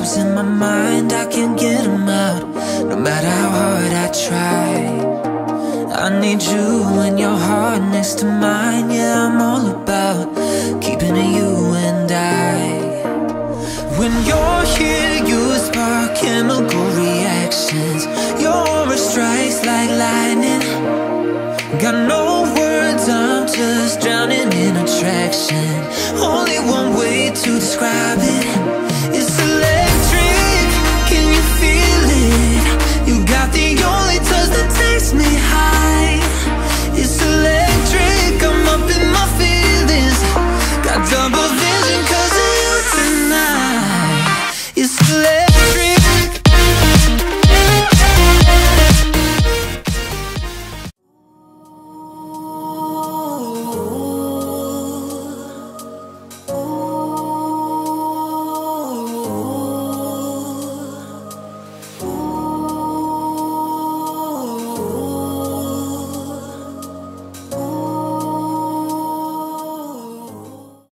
waves in my mind, I can't get them out, no matter how hard I try. I need you and your heart next to mine. Yeah, I'm all about keeping it you and I. When you're here, you spark chemical reactions. Your aura strikes like lightning. Got no words, I'm just drowning in attraction. Only one way to describe it.